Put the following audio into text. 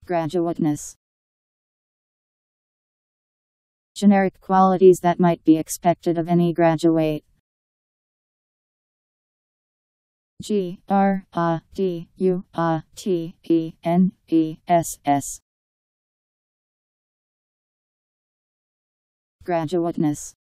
Graduateness. Generic qualities that might be expected of any graduate. Graduateness. Graduateness.